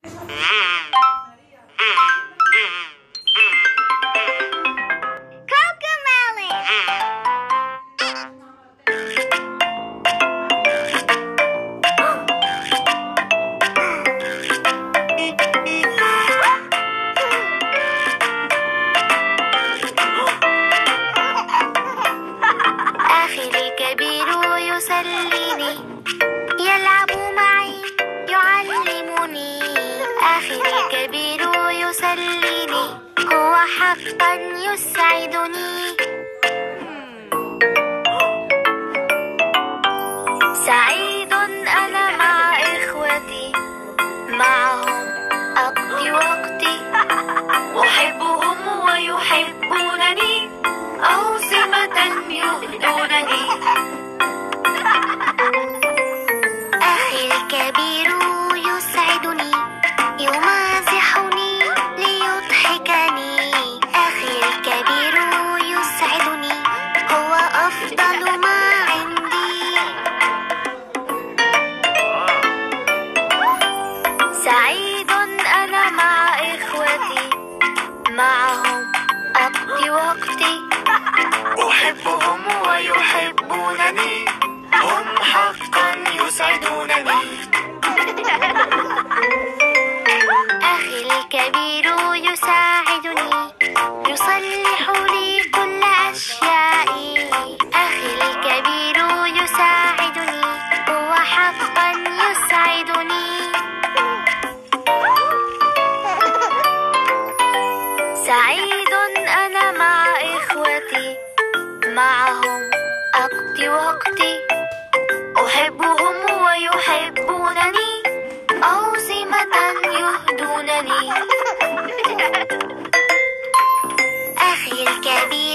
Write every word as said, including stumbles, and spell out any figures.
يسليني، يلعب معي يعلمني. أخي الكبير يسليني، هو حقا يسعدني. سعيد أنا مع إخوتي، معهم أقضي وقتي. أحبهم ويحبونني، أوسمة يهدونني. أخي الكبير يسعدني، يمازحني ليضحكني. أخي الكبير يسعدني، هو أفضل ما عندي. سعيد أنا مع إخوتي، معهم أقضي وقتي. أحبهم ويحبونني، هم حقا يسعدونني. أخي الكبير يساعدني، يصلح لي كل أشيائي. أخي الكبير يساعدني، هو حقا يسعدني. سعيد أنا مع إخوتي، معهم أقضي وقتي. أحبهم ويحبونني، أوسمة يهدونني. أخي الكبير